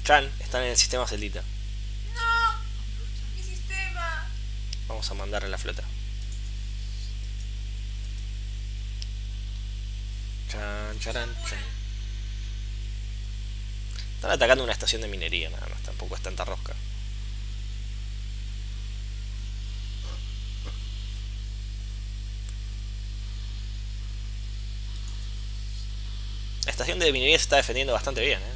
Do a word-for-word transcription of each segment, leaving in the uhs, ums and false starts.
Chan, están en el sistema celita. No, mi sistema. Vamos a mandar a la flota. Chan, charan, chan. Están atacando una estación de minería, nada más. Tampoco es tanta rosca. La estación de minería se está defendiendo bastante bien, ¿eh?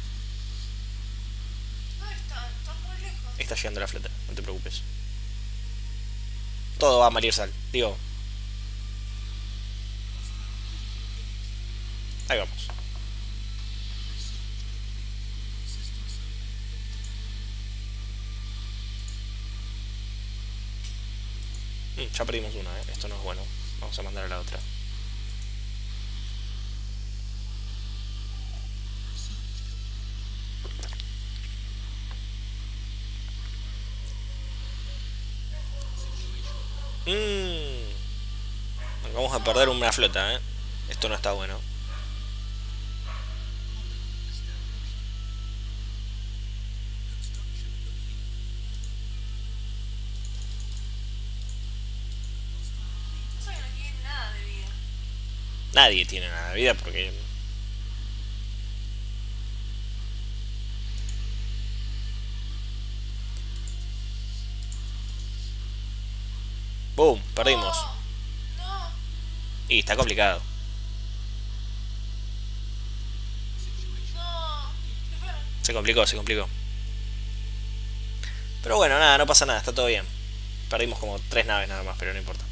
¿Dónde están? Están muy lejos. Está llegando la flota, no te preocupes. Todo va a malir sal. Digo, ahí vamos. Mm, ya perdimos una, ¿eh? Esto no es bueno. Vamos a mandar a la otra. Mmm. Vamos a perder una flota, ¿eh? Esto no está bueno. Eso que no tiene nada de vida. Nadie tiene nada de vida porque... ¡Boom! Perdimos. No, no. Y está complicado. No. Se fueron. Se complicó, se complicó. Pero bueno, nada, no pasa nada, está todo bien. Perdimos como tres naves nada más, pero no importa.